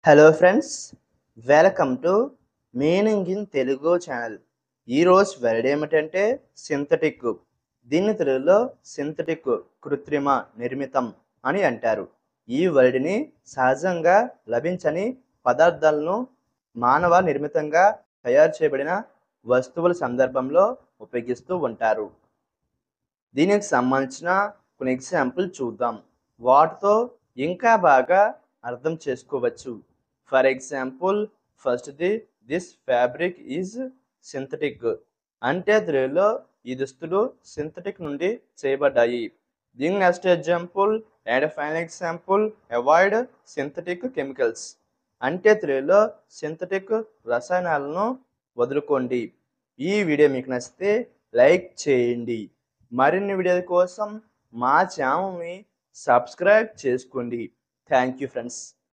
Hello friends, welcome to meaning in Telugu channel. ఈరోజు word ఏమిటంటే synthetic. దీన్ని తెలుగులో సింథటిక్, కృత్రిమ, నిర్మితం అని అంటారు. ఈ వర్డ్ని సహజంగా లభించని పదార్థాలను మానవ నిర్మితంగా తయారు చేయబడిన వస్తువుల సందర్భంలో ఉపయోగిస్తూ ఉంటారు. దీనికి సంబంధించిన కొన్ని ఎగ్జాంపుల్ చూద్దాం. వాటితో ఇంకా బాగా అర్థం చేసుకోవచ్చు. ఫర్ ఎగ్జాంపుల్, ఫస్ట్ది దిస్ ఫ్యాబ్రిక్ ఈజ్ సింథటిక్. అంటే తెలుగులో ఈ దుస్తులు సింథటిక్ నుండి చేయబడ్డాయి. దీని next example and final example, avoid synthetic chemicals. అంటే తెలుగులో సింథటిక్ రసాయనాలను వదులుకోండి. ఈ వీడియో మీకు నచ్చితే లైక్ చేయండి. మరిన్ని వీడియోల కోసం మా ఛానల్ని సబ్స్క్రైబ్ చేసుకోండి. Thank you friends.